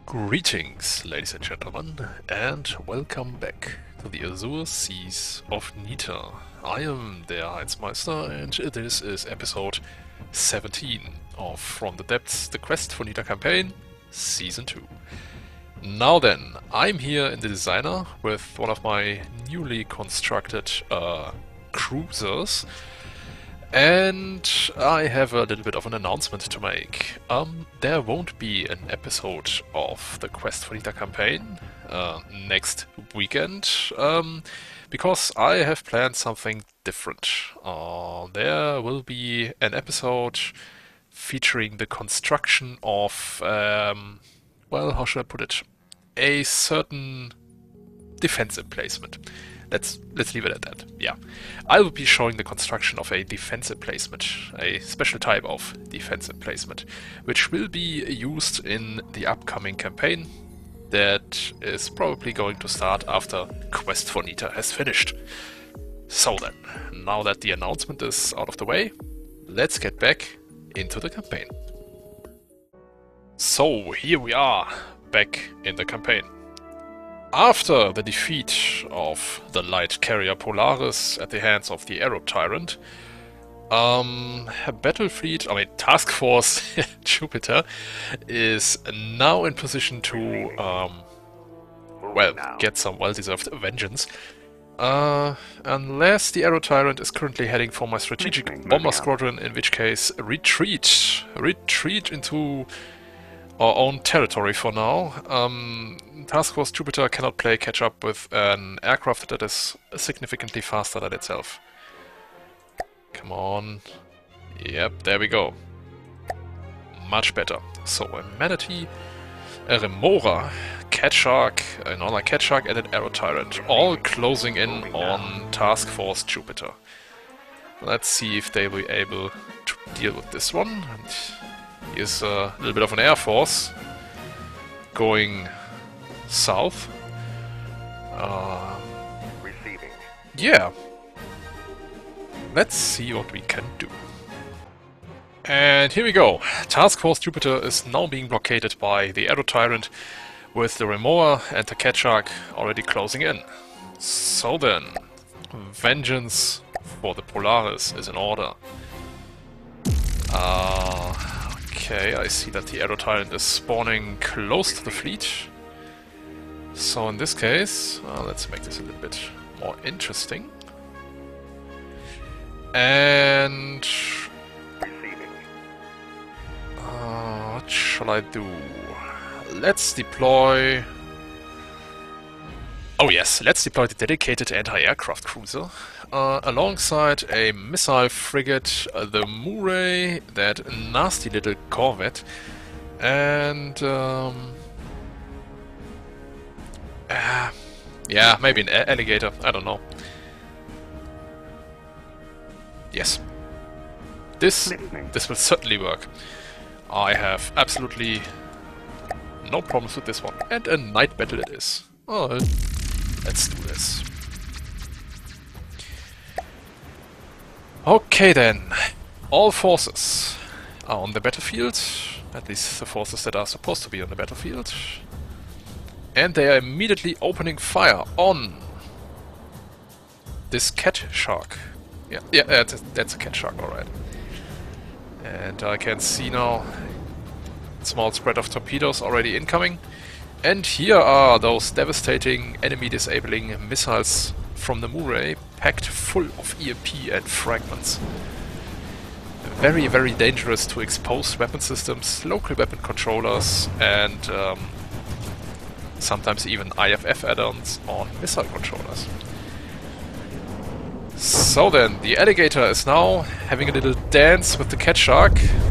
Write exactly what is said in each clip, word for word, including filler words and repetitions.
Greetings, ladies and gentlemen, and welcome back to the Azure Seas of Nita. I am der Heinzmeister, and this is episode seventeen of From the Depths, the Quest for Nita campaign, Season two. Now then, I'm here in the designer with one of my newly constructed uh, cruisers, and I have a little bit of an announcement to make. Um, there won't be an episode of the Quest for Nita campaign uh, next weekend, um, because I have planned something different. Uh, there will be an episode featuring the construction of, um, well, how should I put it, a certain defense emplacement. Let's let's leave it at that. Yeah, I will be showing the construction of a defense emplacement, a special type of defense emplacement, which will be used in the upcoming campaign that is probably going to start after Quest for Nita has finished. So then, now that the announcement is out of the way, let's get back into the campaign. So here we are, back in the campaign. After the defeat of the light carrier Polaris at the hands of the Arab Tyrant, um, Battle Fleet, I mean Task Force Jupiter, is now in position to, um, well, get some well-deserved vengeance. Uh, unless the Arrow Tyrant is currently heading for my strategic bomber squadron, in which case retreat, retreat into our own territory for now. Um, Task Force Jupiter cannot play catch-up with an aircraft that is significantly faster than itself. Come on. Yep, there we go. Much better. So, a Manatee, a Remora, Cat Shark, another Cat Shark, and an Arrow Tyrant, all closing in on Task Force Jupiter. Let's see if they will be able to deal with this one. And here's a little bit of an Air Force going south. Uh, Receiving. yeah. Let's see what we can do. And here we go. Task Force Jupiter is now being blockaded by the Arrow Tyrant, with the Remora and the Cat Shark already closing in. So then, vengeance for the Polaris is in order. Uh, okay, I see that the Arrow Tyrant is spawning close to the fleet. So in this case, uh, let's make this a little bit more interesting. And Receiving. uh, what shall I do? Let's deploy... Oh yes, let's deploy the dedicated anti-aircraft cruiser uh, alongside a missile frigate, uh, the Murray, that nasty little corvette, and um, uh, yeah, maybe an a alligator. I don't know. Yes, this this will certainly work. I have absolutely no problems with this one, and a night battle it is. Oh, let's do this. Okay then, all forces are on the battlefield, at least the forces that are supposed to be on the battlefield, and they are immediately opening fire on this Cat Shark. Yeah, yeah, that's a, that's a Cat Shark, alright. And I can see now small spread of torpedoes already incoming. And here are those devastating enemy disabling missiles from the Murray, packed full of E M P and fragments. Very, very dangerous to exposed weapon systems, local weapon controllers, and um, sometimes even I F F add-ons on missile controllers. So then, the alligator is now having a little dance with the Cat Shark.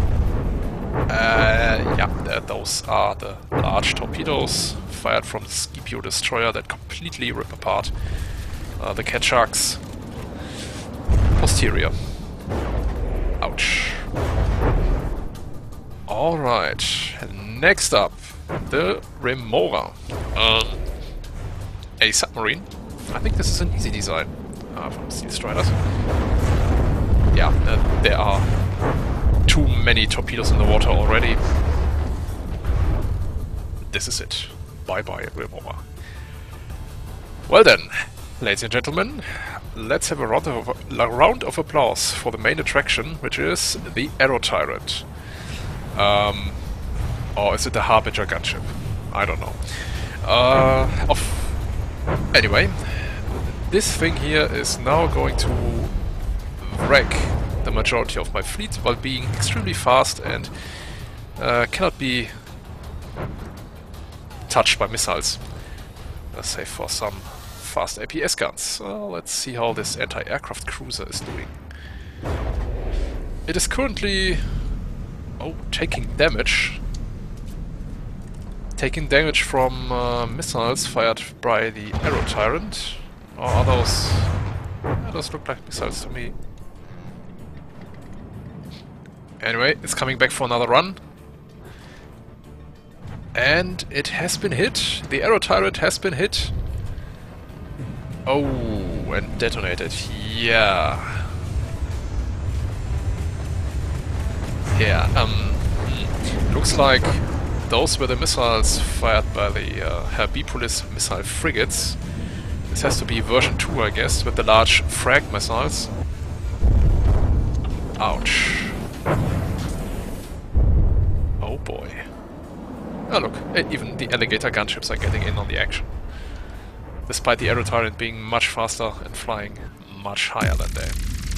Uh, yeah, uh, those are the large torpedoes fired from the Scipio destroyer that completely rip apart uh, the Cat Shark's posterior. Ouch. Alright, next up, the Remora. Um, a submarine. I think this is an easy design uh, from Steel Striders. Yeah, uh, there are too many torpedoes in the water already. this is it. Bye-bye, Remora. Well then, ladies and gentlemen, let's have a round, of, a round of applause for the main attraction, which is the Aero Tyrant. Um, or is it the Harbinger gunship? I don't know. Uh, of anyway, this thing here is now going to wreck the majority of my fleet while being extremely fast and uh, cannot be touched by missiles. Let's say for some fast A P S guns. Uh, let's see how this anti-aircraft cruiser is doing. It is currently oh taking damage. Taking damage from uh, missiles fired by the Aero Tyrant. Or are those... Yeah, those look like missiles to me. Anyway, it's coming back for another run. And it has been hit. The Aero Tyrant has been hit. Oh, and detonated. Yeah. Yeah, um... hmm. Looks like those were the missiles fired by the uh, Herbipolis missile frigates. This has to be version two, I guess, with the large frag missiles. Ouch. Oh boy. Oh look, even the alligator gunships are getting in on the action. Despite the Aero Tyrant being much faster and flying much higher than they.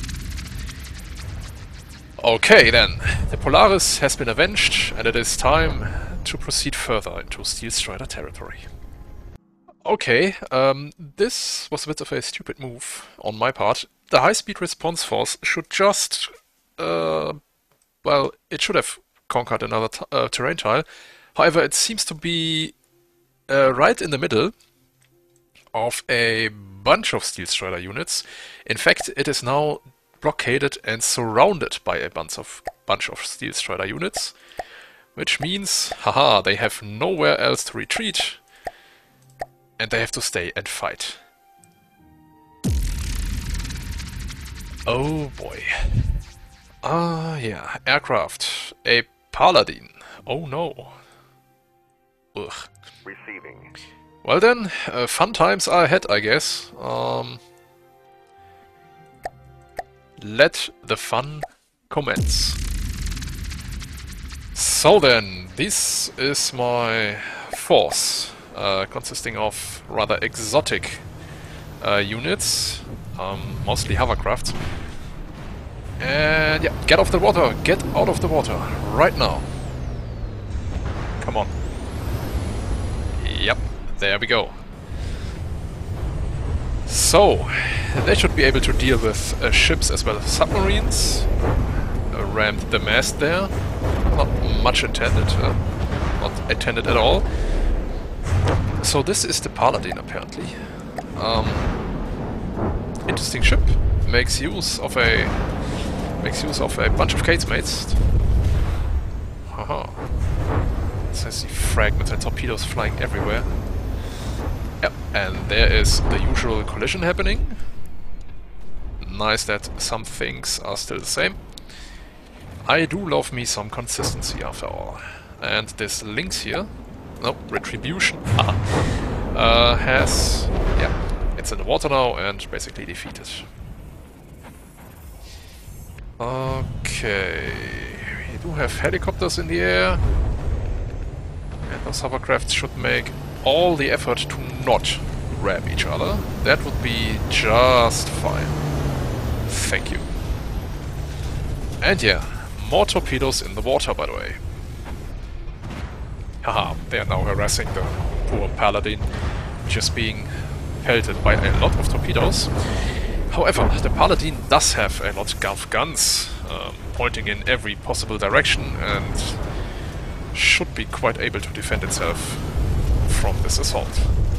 Okay then, the Polaris has been avenged and it is time to proceed further into Steel Strider territory. Okay, um, this was a bit of a stupid move on my part. The high-speed response force should just... Uh, well, it should have conquered another t uh, terrain tile. However, it seems to be uh, right in the middle of a bunch of Steel Strider units. In fact, it is now blockaded and surrounded by a bunch of, bunch of Steel Strider units. Which means, haha, they have nowhere else to retreat. And they have to stay and fight. Oh boy. Ah, yeah. Aircraft. A Paladin. Oh no. Ugh. Receiving. Well then, uh, fun times are ahead, I guess. Um, let the fun commence. So then, this is my force, uh, consisting of rather exotic uh, units, um, mostly hovercraft. And yeah, get off the water, get out of the water, right now. Come on. Yep, there we go. So, they should be able to deal with uh, ships as well as submarines. Uh, rammed the mast there. Not much intended, uh, not intended at all. So this is the Paladin apparently. Um, interesting ship. Makes use of a makes use of a bunch of casemates. Haha. So I see fragments and torpedoes flying everywhere. Yep, and there is the usual collision happening. Nice that some things are still the same. I do love me some consistency after all. And this Lynx here, no, Retribution, uh, has, yeah, it's in the water now and basically defeated. Okay, we do have helicopters in the air. And those hovercrafts should make all the effort to not ram each other. That would be just fine. Thank you. And yeah, more torpedoes in the water, by the way. Haha, they are now harassing the poor Paladin, just being pelted by a lot of torpedoes. However, the Paladin does have a lot of guns, um, pointing in every possible direction, and should be quite able to defend itself from this assault.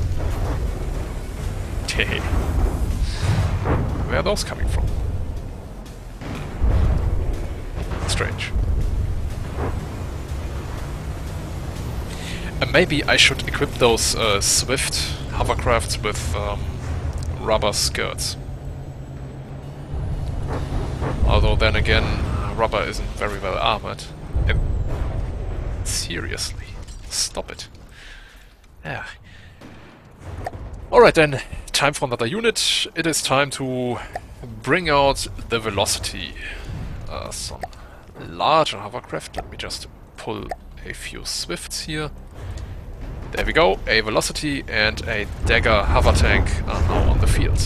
Hehe. Where are those coming from? Strange. Uh, maybe I should equip those uh, Swift hovercrafts with um, rubber skirts. Although then again, rubber isn't very well armored. And seriously, stop it. Yeah. Alright then, time for another unit. It is time to bring out the Velocity. Uh, some larger hovercraft. Let me just pull a few Swifts here. There we go. A Velocity and a Dagger hover tank are now on the field.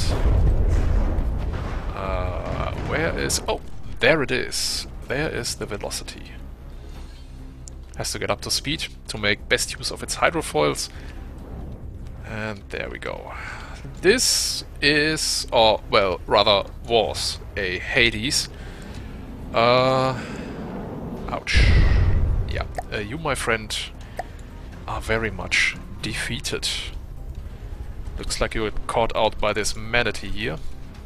Uh, where is... Oh, there it is. There is the Velocity. Has to get up to speed to make best use of its hydrofoils. And there we go. This is, or well, rather was a Hades. Uh, ouch. Yeah, uh, you, my friend, are very much defeated. Looks like you were caught out by this manatee here.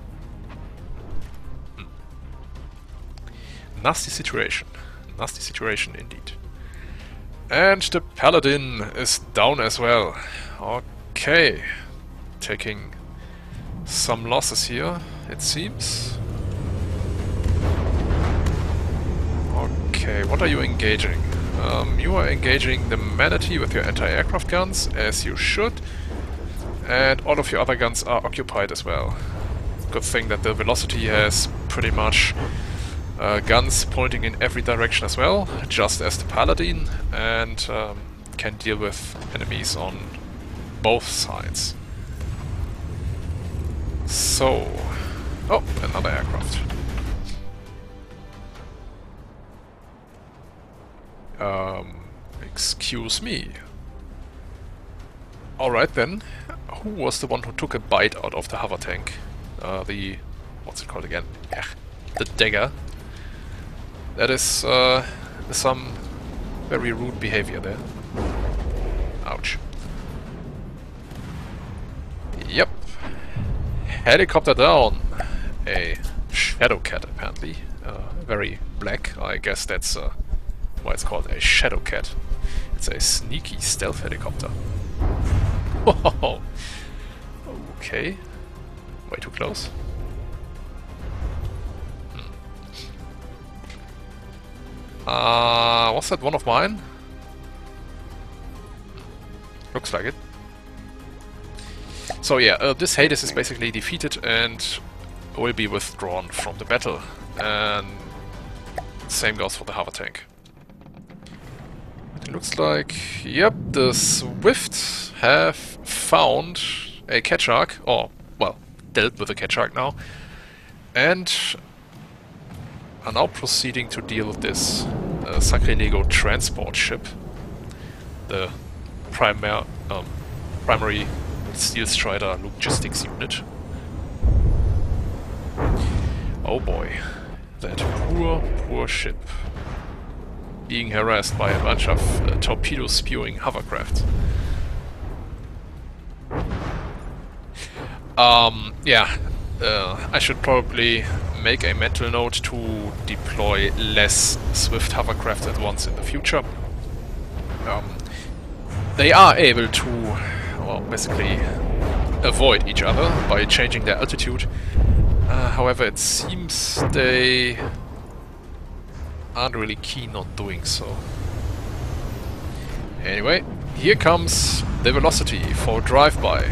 Hmm. Nasty situation. Nasty situation indeed. And the Paladin is down as well. Okay. Taking some losses here, it seems. Okay, what are you engaging? Um, you are engaging the Manatee with your anti-aircraft guns, as you should. And all of your other guns are occupied as well. Good thing that the Velocity has pretty much uh, guns pointing in every direction as well, just as the Paladin, and um, can deal with enemies on both sides. So... oh, another aircraft. Um, excuse me. Alright then. Who was the one who took a bite out of the hover tank? Uh, the... what's it called again? Yeah, the Dagger. That is, uh, some very rude behavior there. Ouch. Yep. Helicopter down. A Shadowcat, apparently. Uh, very black. I guess that's uh, why it's called a Shadowcat. It's a sneaky stealth helicopter. Whoa! Okay. Way too close. Hmm. Uh, was that one of mine? Looks like it. So yeah, uh, this Hades is basically defeated and will be withdrawn from the battle. And same goes for the hover tank. It looks like, yep, the Swifts have found a Ketchark, or, well, dealt with a Ketchark now, and are now proceeding to deal with this uh, Sacrilego transport ship, the primar um, primary Steel Strider logistics unit. Oh boy, that poor, poor ship. Being harassed by a bunch of uh, torpedo-spewing hovercraft. Um, yeah, uh, I should probably make a mental note to deploy less Swift hovercraft at once in the future. Um, they are able to, well, basically avoid each other by changing their altitude. Uh, however, it seems they aren't really keen on doing so. Anyway, here comes the Velocity for drive-by.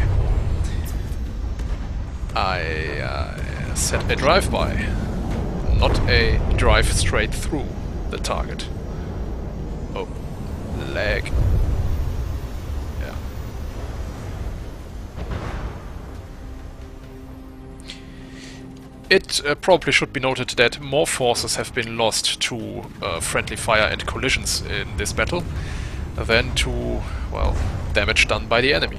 I uh, said a drive-by, not a drive straight through the target. Oh, lag. Yeah. It uh, probably should be noted that more forces have been lost to uh, friendly fire and collisions in this battle than to, well, damage done by the enemy.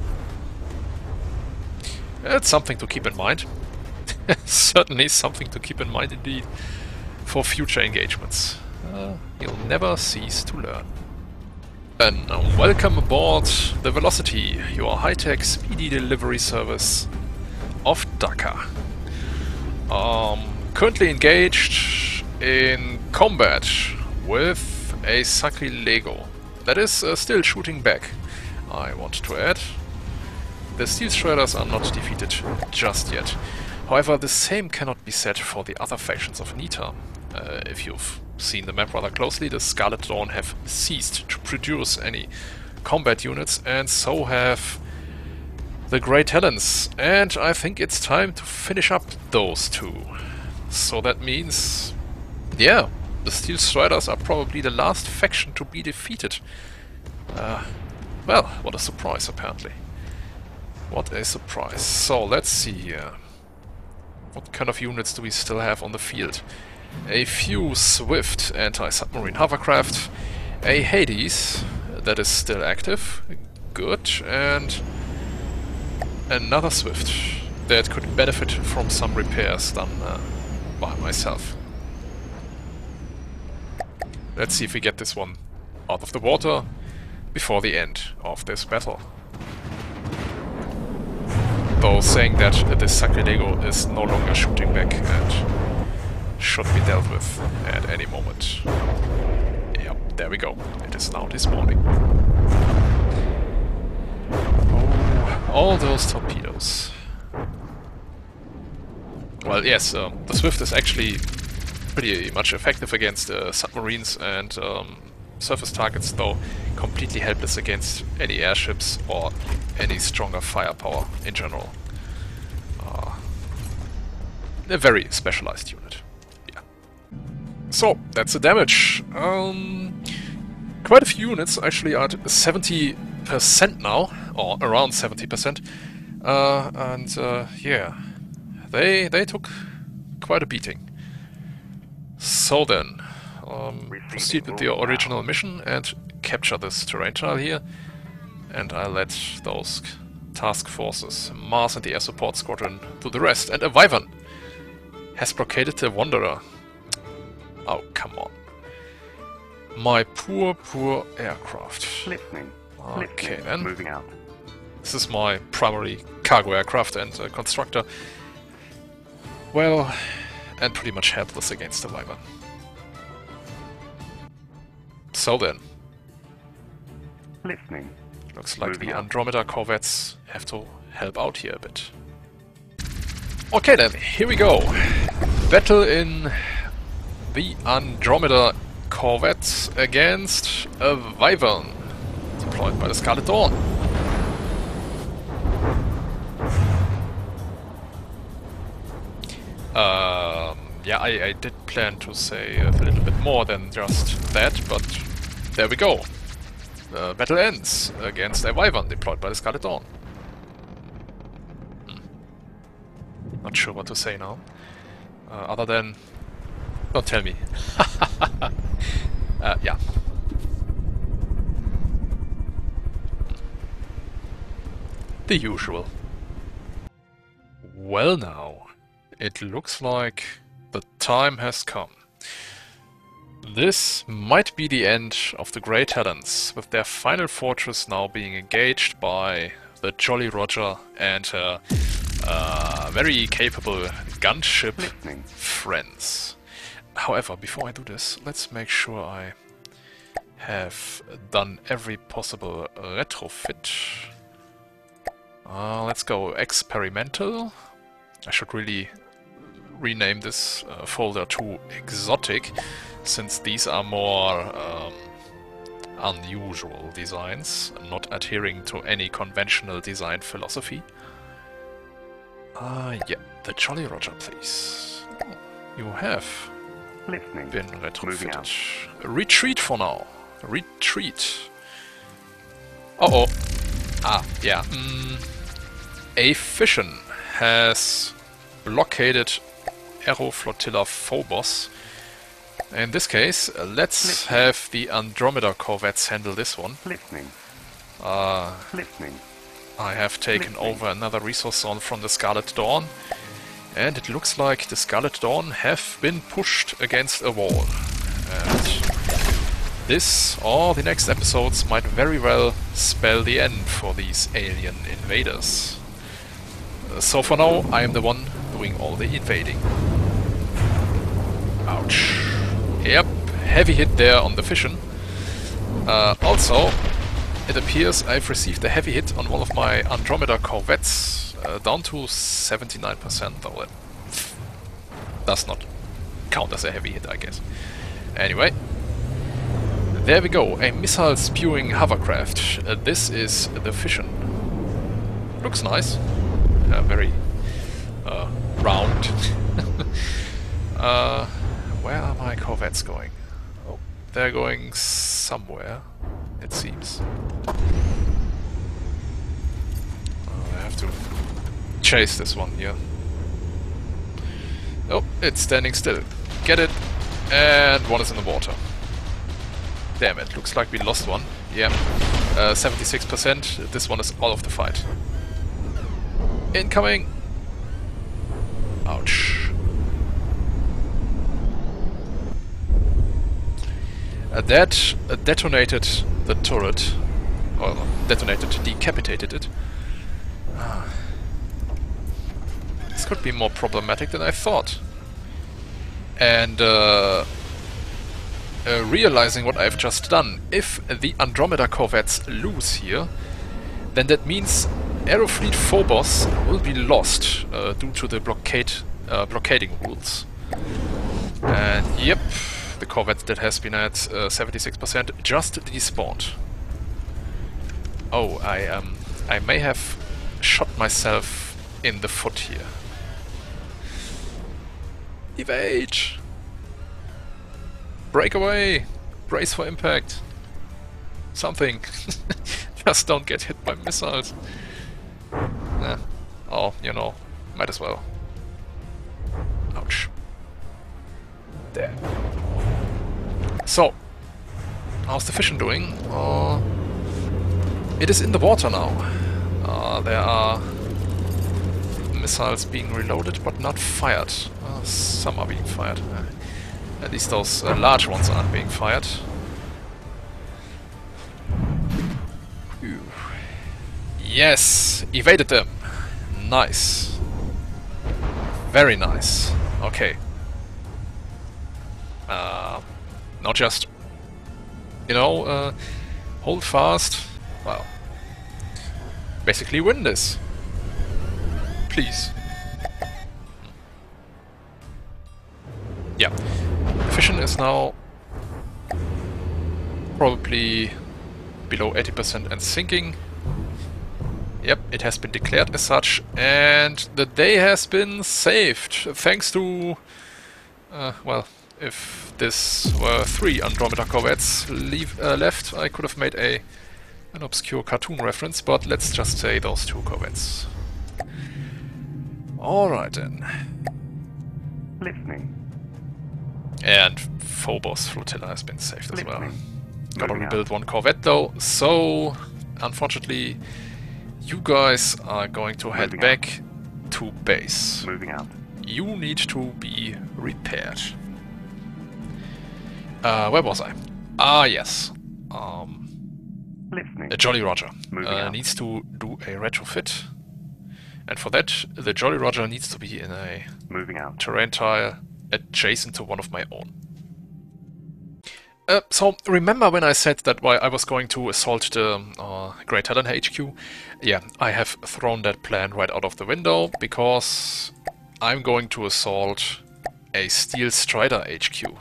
It's something to keep in mind. Certainly something to keep in mind indeed for future engagements. Uh, you'll never cease to learn. And uh, welcome aboard the Velocity, your high-tech speedy delivery service of Dhaka. Um, currently engaged in combat with a Sacrilego that is uh, still shooting back, I want to add. The Steel Striders are not defeated just yet. However, the same cannot be said for the other factions of Nita. Uh, if you've seen the map rather closely, the Scarlet Dawn have ceased to produce any combat units, and so have the Great Helens. And I think it's time to finish up those two. So that means, yeah, the Steel Striders are probably the last faction to be defeated. Uh, well, what a surprise, apparently. What a surprise. So, let's see here. What kind of units do we still have on the field? A few Swift anti-submarine hovercraft, a Hades that is still active, good, and another Swift that could benefit from some repairs done uh, by myself. Let's see if we get this one out of the water before the end of this battle. Though saying that this Sacrilego is no longer shooting back and should be dealt with at any moment. Yep, there we go. It is now this morning. Oh, all those torpedoes. Well, yes, um, the Swift is actually pretty much effective against uh, submarines and um, surface targets, though completely helpless against any airships or any stronger firepower in general. Uh, a very specialized unit. Yeah. So, that's the damage. Um, quite a few units actually are at seventy percent now, or around seventy percent. Uh, and uh, yeah, they, they took quite a beating. So then, um, proceed with the original mission and capture this terrain tile here. And I let those task forces, Mars and the Air Support Squadron, do the rest. And a Wyvern has blockaded the Wanderer. Oh, come on. My poor, poor aircraft. Listening. Okay, Listening. then. Moving out. This is my primary cargo aircraft and uh, constructor. Well, and pretty much helpless against the Wyvern. So then. Listening. Looks like Moving the out. Andromeda corvettes have to help out here a bit. Okay then, here we go. Battle in the Andromeda corvettes against a Wyvern deployed by the Scarlet Dawn. Um, yeah, I, I did plan to say a little bit more than just that, but there we go. The battle ends against a Wyvern deployed by the Scarlet Dawn. Hmm. Not sure what to say now. Uh, other than... Don't tell me. uh, yeah. The usual. Well now, it looks like the time has come. This might be the end of the Great Helens, with their final fortress now being engaged by the Jolly Roger and her uh, very capable gunship Listening. friends. However, before I do this, let's make sure I have done every possible retrofit. Uh, let's go experimental. I should really rename this uh, folder to exotic, since these are more um, unusual designs, not adhering to any conventional design philosophy. Ah, uh, yeah, the Jolly Roger, please. Oh, you have Listening. been Moving out. retrofitted. Retreat for now. Retreat. Uh-oh. Ah, yeah. Mm, a fission has blockaded Aero Flotilla Phobos. In this case, uh, let's Listening. have the Andromeda corvettes handle this one. Listening. Uh, Listening. I have taken Listening. over another resource zone from the Scarlet Dawn, and it looks like the Scarlet Dawn have been pushed against a wall. And this, or the next episodes, might very well spell the end for these alien invaders. Uh, so for now, I am the one doing all the invading. Ouch. Yep, heavy hit there on the fission. Uh, also, it appears I've received a heavy hit on one of my Andromeda corvettes, uh, down to seventy-nine percent, though that does not count as a heavy hit, I guess. Anyway, There we go, a missile-spewing hovercraft. Uh, this is the Fission. Looks nice. Uh, very uh, round. uh, where are my corvettes going? Oh, they're going somewhere, it seems. Oh, I have to chase this one here. Oh, it's standing still. Get it. And one is in the water. Damn it, looks like we lost one. Yeah, uh, seventy-six percent. This one is all of the fight. Incoming! Ouch. Uh, that uh, detonated the turret. Or detonated, decapitated it. Ah. This could be more problematic than I thought. And uh, uh, realizing what I've just done, if the Andromeda corvettes lose here, then that means Aerofleet Phobos will be lost uh, due to the blockade uh, blockading rules. And yep, the corvette that has been at seventy-six percent uh, just despawned. Oh, I um, I may have shot myself in the foot here. Evade! Break away! Brace for impact! Something! Just don't get hit by missiles. Nah. Oh, you know, might as well. Ouch. There. So, how's the Fission doing? Uh, it is in the water now. Uh, there are missiles being reloaded but not fired. Uh, some are being fired. Uh, at least those uh, large ones aren't being fired. Phew. Yes! Evaded them! Nice. Very nice. Okay. Uh, not just, you know, uh, hold fast. Well, basically win this. Please. Yeah. Fission is now probably below eighty percent and sinking. Yep, it has been declared as such, and the day has been saved thanks to, uh, well, if this were three Andromeda corvettes leave, uh, left, I could have made a an obscure cartoon reference, but let's just say those two corvettes. Alright then. Listening. And Phobos Flotilla has been saved as well. Listening. Gotta Moving rebuild one corvette though, so unfortunately you guys are going to head Moving back to base. Moving out. You need to be repaired. Uh, where was I? Ah, yes. Um, Listening. a Jolly Roger Moving uh, out. needs to do a retrofit. And for that, the Jolly Roger needs to be in a Moving out. terrain tile adjacent to one of my own. Uh, so, remember when I said that why I was going to assault the uh, Great Talon H Q? Yeah, I have thrown that plan right out of the window, because I'm going to assault a Steel Strider H Q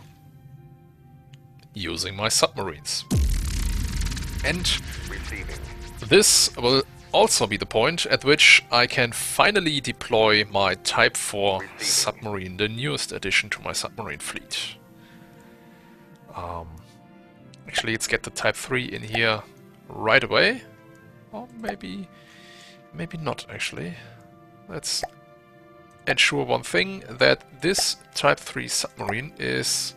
using my submarines. And Receiving. this will also be the point at which I can finally deploy my Type four submarine, the newest addition to my submarine fleet. Um, actually, let's get the Type three in here right away. Or maybe, maybe not actually. Let's ensure one thing, that this Type three submarine is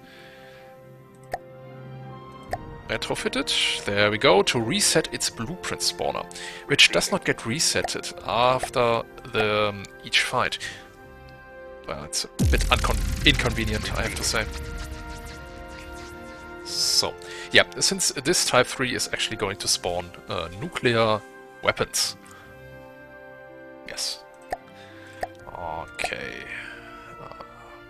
retrofitted, there we go, to reset its blueprint spawner, which does not get resetted after the um, each fight. Well, it's a bit uncon inconvenient, I have to say. So, yeah, since this Type three is actually going to spawn uh, nuclear weapons. Yes. Okay. Uh,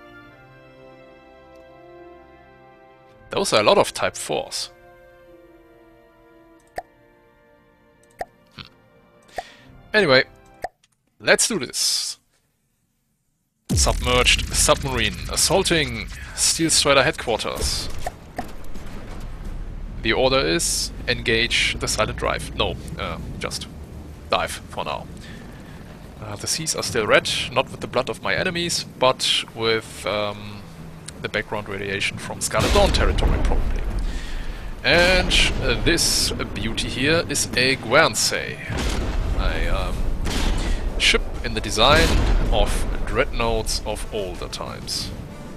those are a lot of Type fours. Anyway, let's do this. Submerged submarine assaulting Steel Strider headquarters. the order is engage the silent drive. No, uh, just dive for now. Uh, the seas are still red, not with the blood of my enemies, but with um, the background radiation from Scarlet Dawn territory, probably. And uh, this beauty here is a Guernsey, a um, ship in the design of dreadnoughts of older times.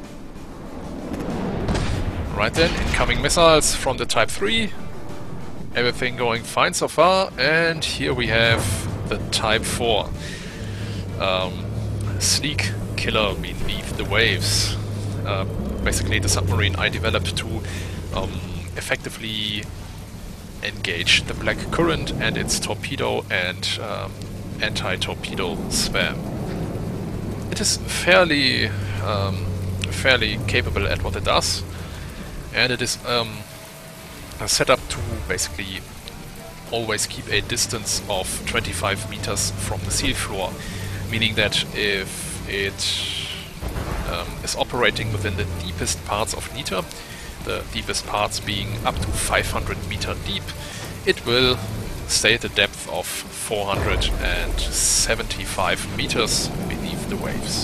Right then, incoming missiles from the Type three. Everything going fine so far, and here we have the Type four. Um, sleek killer beneath the waves. Uh, basically the submarine I developed to um, effectively engage the Black Current and its torpedo and um, anti-torpedo spam. It is fairly, um, fairly capable at what it does, and it is um, set up to basically always keep a distance of twenty-five meters from the sea floor, meaning that if it um, is operating within the deepest parts of Nita, the deepest parts being up to five hundred meter deep, it will stay at a depth of four hundred seventy-five meters beneath the waves.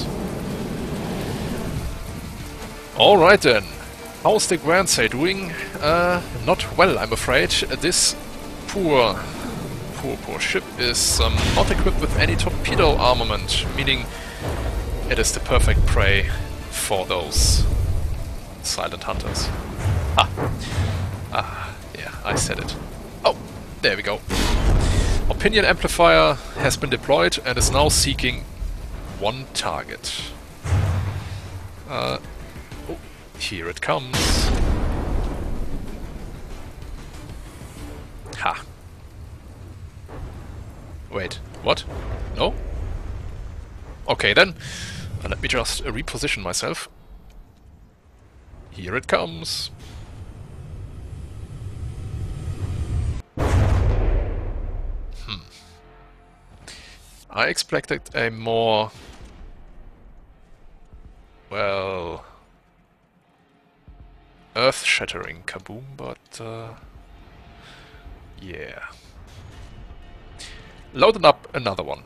Alright then, how's the Guernsey doing? Uh, not well, I'm afraid. This poor, poor, poor ship is um, not equipped with any torpedo armament, meaning it is the perfect prey for those silent hunters. Ah, ah, yeah, I said it. Oh, there we go. Opinion amplifier has been deployed and is now seeking one target. Uh, oh, here it comes. Ha. Wait, what? No? Okay then, uh, let me just uh, reposition myself. Here it comes. Hmm. I expected a more... well... earth-shattering kaboom, but... Uh, yeah. Loaded up another one.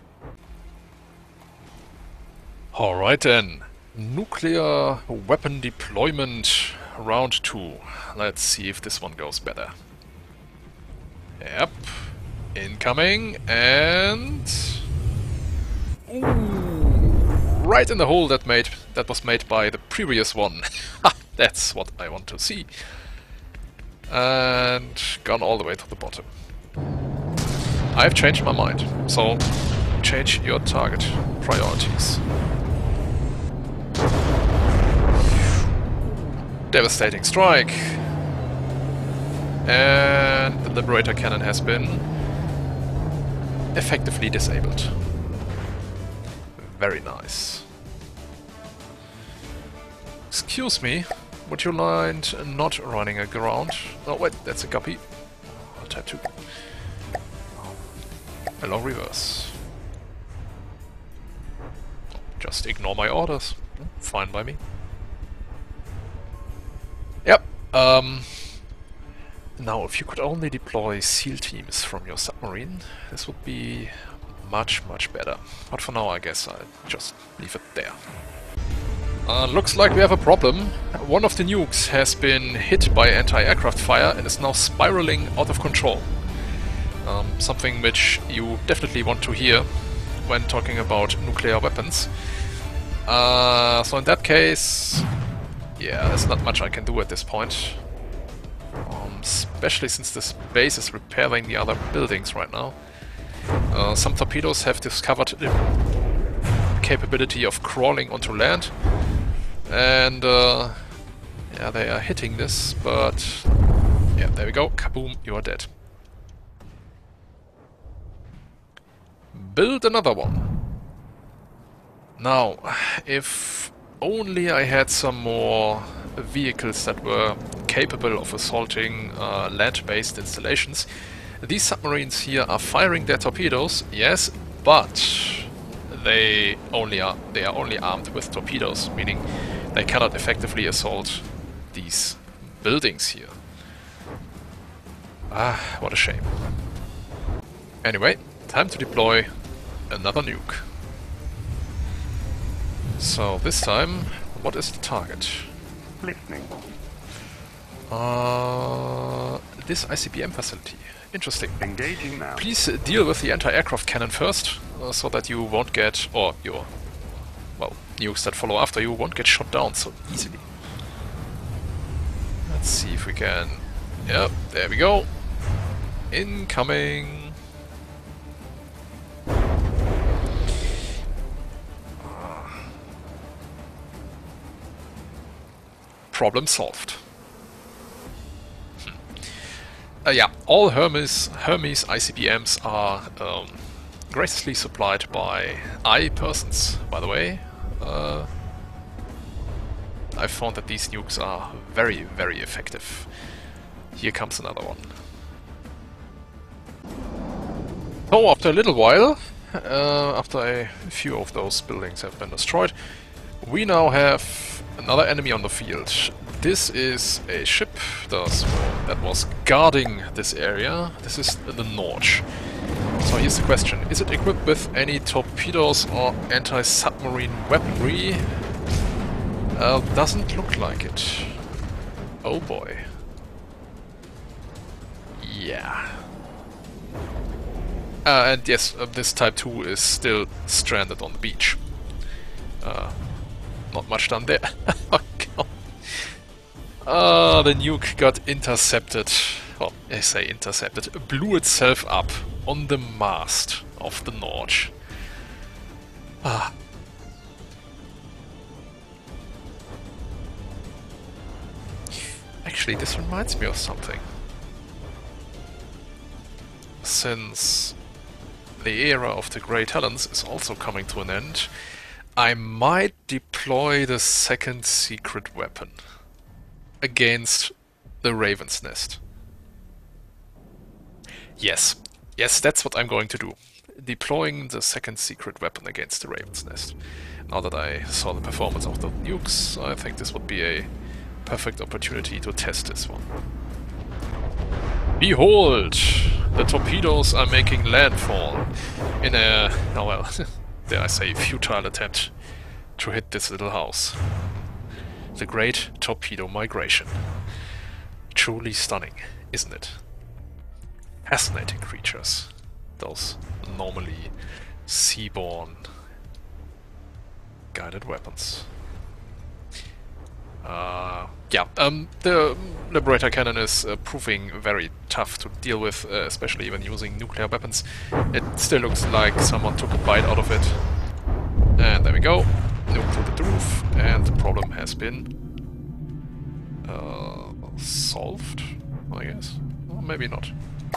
Alright then. Nuclear weapon deployment round two. Let's see if this one goes better. Yep. Incoming and... ooh, right in the hole that made that was made by the previous one. Ha! That's what I want to see. And gone all the way to the bottom. I've changed my mind, so change your target priorities. Devastating strike. And the Liberator cannon has been effectively disabled. Very nice. Excuse me, would you mind not running aground? Oh wait, that's a guppy. Oh, type two. Along reverse. Just ignore my orders. Fine by me. Yep. Um, now, if you could only deploy SEAL teams from your submarine, this would be much, much better. But for now, I guess I'll just leave it there. Uh, looks like we have a problem. One of the nukes has been hit by anti-aircraft fire and is now spiraling out of control. Um, something which you definitely want to hear when talking about nuclear weapons. Uh, so in that case, yeah, there's not much I can do at this point. Um, especially since this base is repairing the other buildings right now. Uh, some torpedoes have discovered the capability of crawling onto land. And, uh, yeah, they are hitting this, but... yeah, there we go. Kaboom, you are dead. Build another one. Now, if only I had some more vehicles that were capable of assaulting uh, land-based installations. These submarines here are firing their torpedoes, yes, but they only are they are only armed with torpedoes, meaning they cannot effectively assault these buildings here. Ah, what a shame. Anyway, time to deploy another nuke. So this time, what is the target? Listening. Uh, this I C B M facility. Interesting. Engaging now. Please uh, deal with the anti-aircraft cannon first, uh, so that you won't get, or your, well, nukes that follow after you won't get shot down so easily. Let's see if we can... Yep, there we go. Incoming. Problem solved. Hmm. Uh, yeah, all Hermes, Hermes I C B Ms are um, graciously supplied by I persons, by the way. Uh, I've found that these nukes are very, very effective. Here comes another one. So, after a little while, uh, after a few of those buildings have been destroyed, we now have another enemy on the field. This is a ship thus, that was guarding this area. This is the Norge. So here's the question. Is it equipped with any torpedoes or anti-submarine weaponry? Uh, doesn't look like it. Oh boy. Yeah. Uh, and yes, uh, this Type two is still stranded on the beach. Uh, not much done there. Oh god. Ah, the nuke got intercepted. Well, I say intercepted. Blew itself up on the mast of the Norge. Ah. Actually, this reminds me of something. Since the era of the Grey Talons is also coming to an end, I might deploy the second secret weapon against the Raven's Nest. Yes, yes, that's what I'm going to do. Deploying the second secret weapon against the Raven's Nest. Now that I saw the performance of the nukes, I think this would be a perfect opportunity to test this one. Behold! The torpedoes are making landfall in a, oh well, dare I say, futile attempt to hit this little house. The Great Torpedo Migration. Truly stunning, isn't it? Fascinating creatures. Those normally seaborne guided weapons. Uh, yeah, um, the Liberator Cannon is uh, proving very tough to deal with, uh, especially when using nuclear weapons. It still looks like someone took a bite out of it. And there we go. Nuke to the roof, and the problem has been uh, solved, I guess. Or maybe not.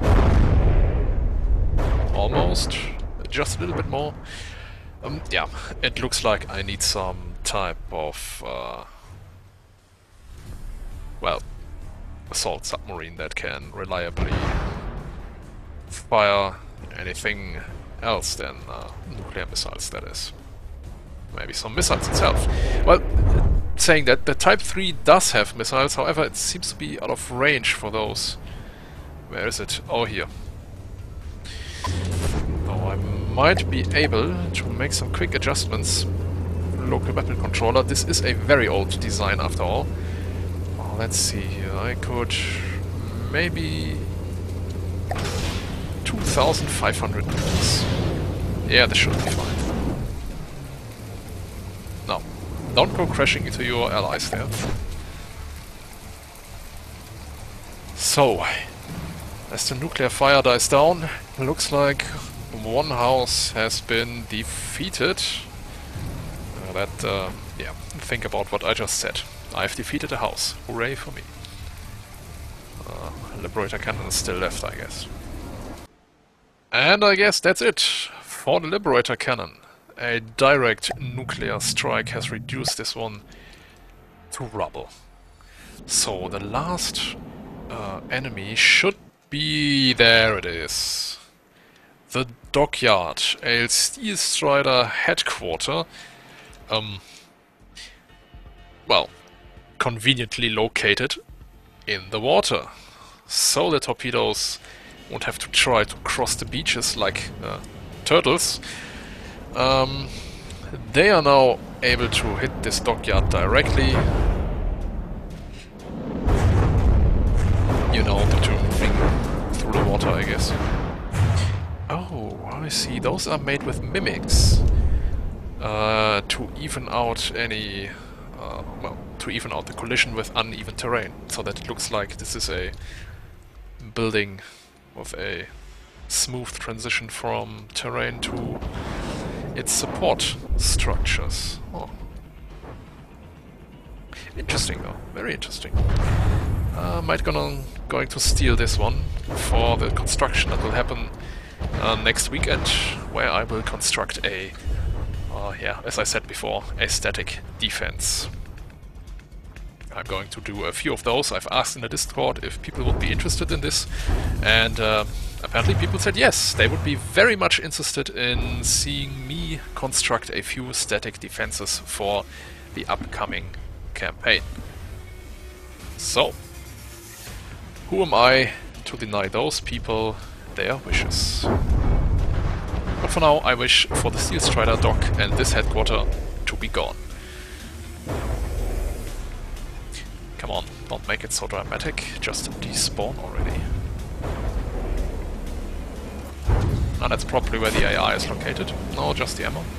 Almost. Just a little bit more. Um, yeah, it looks like I need some type of... Uh, well, assault submarine that can reliably fire anything else than uh, nuclear missiles, that is. Maybe some missiles itself. Well, saying that, the Type three does have missiles, however it seems to be out of range for those. Where is it? Oh, here. Oh, I might be able to make some quick adjustments. Local weapon controller. This is a very old design after all. Let's see here, I could maybe two thousand five hundred meters. Yeah, this should be fine. No, don't go crashing into your allies there. So, as the nuclear fire dies down, looks like one house has been defeated. Uh, that, uh, yeah, think about what I just said. I've defeated a house. Hooray for me. Uh, Liberator Cannon is still left, I guess. And I guess that's it for the Liberator Cannon. A direct nuclear strike has reduced this one to rubble. So the last uh, enemy should be... there it is. The Dockyard, a Steel Strider headquarter. Um, well... conveniently located in the water. so the torpedoes won't have to try to cross the beaches like uh, turtles. Um, they are now able to hit this dockyard directly. You know, due to moving through the water, I guess. Oh, I see. Those are made with mimics uh, to even out any, uh, well, to even out the collision with uneven terrain, so that it looks like this is a building with a smooth transition from terrain to its support structures. Oh. Interesting though, very interesting. Uh, might gonna going to steal this one for the construction that will happen uh, next weekend, where I will construct a, uh, yeah, as I said before, a static defense. I'm going to do a few of those. I've asked in the Discord if people would be interested in this, and uh, apparently people said yes, they would be very much interested in seeing me construct a few static defenses for the upcoming campaign. So, who am I to deny those people their wishes? But for now, I wish for the Steel Strider dock and this headquarter to be gone. Come on, don't make it so dramatic, just despawn already. And that's probably where the A I is located. No, just the ammo.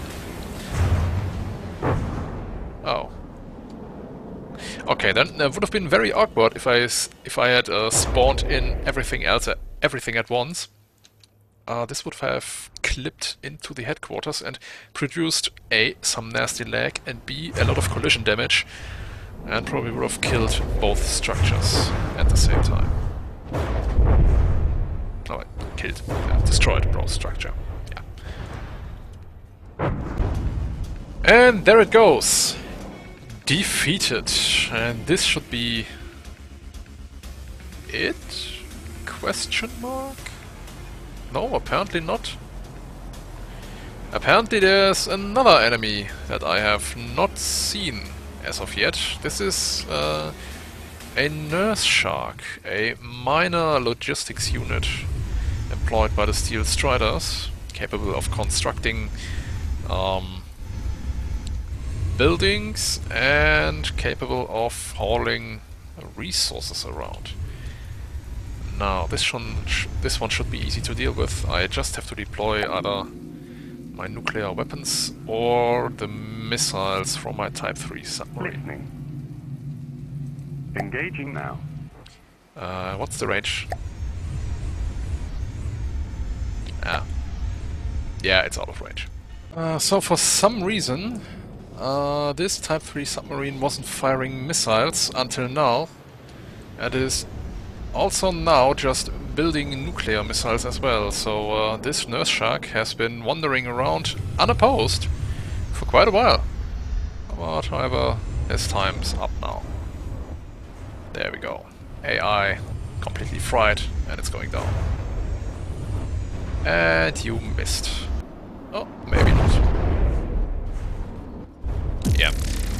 Oh. Okay, then it would have been very awkward if I s if I had uh, spawned in everything else, uh, everything at once. Uh, this would have clipped into the headquarters and produced A, some nasty lag, and B, a lot of collision damage, and probably would have killed both structures at the same time. Oh, I killed, yeah, destroyed both structure. Yeah. And there it goes. Defeated. And this should be it? Question mark? No, apparently not. Apparently there's another enemy that I have not seen as of yet. This is uh, a nurse shark, a minor logistics unit employed by the Steel Striders, capable of constructing um, buildings and capable of hauling resources around. Now, this, shun, sh this one should be easy to deal with. I just have to deploy either my nuclear weapons or the missiles from my Type three submarine. Listening. Engaging now. Uh, what's the range? Ah. Yeah, it's out of range. Uh, so for some reason, uh, this Type three submarine wasn't firing missiles until now. It is also now just building nuclear missiles as well, so uh, this nurse shark has been wandering around unopposed for quite a while. But however, his time's up now. There we go. A I completely fried, and it's going down. And you missed. Oh, maybe not. Yeah.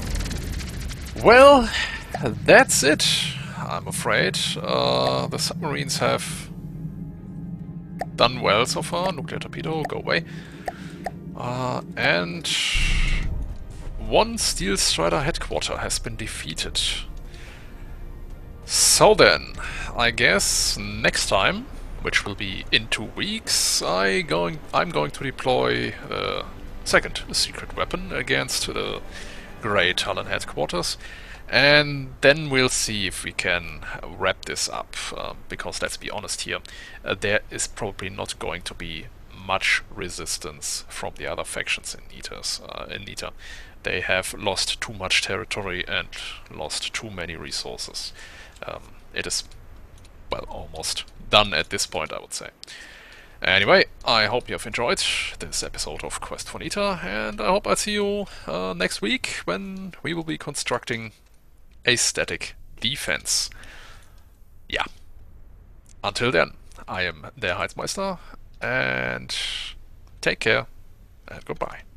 Well, that's it, I'm afraid. Uh, the submarines have done well so far. Nuclear torpedo, go away. Uh, and one Steel Strider headquarter has been defeated. So then, I guess next time, which will be in two weeks, I going, I'm going to deploy a second secret weapon against the Grey Talon headquarters. And then we'll see if we can wrap this up, uh, because let's be honest here, uh, there is probably not going to be much resistance from the other factions in Nita's, uh, in Nita. They have lost too much territory and lost too many resources. Um, it is, well, almost done at this point, I would say. Anyway, I hope you have enjoyed this episode of Quest for Nita, and I hope I'll see you uh, next week when we will be constructing a static defense. Yeah. Until then, I am der Heizmeister, and take care, and goodbye.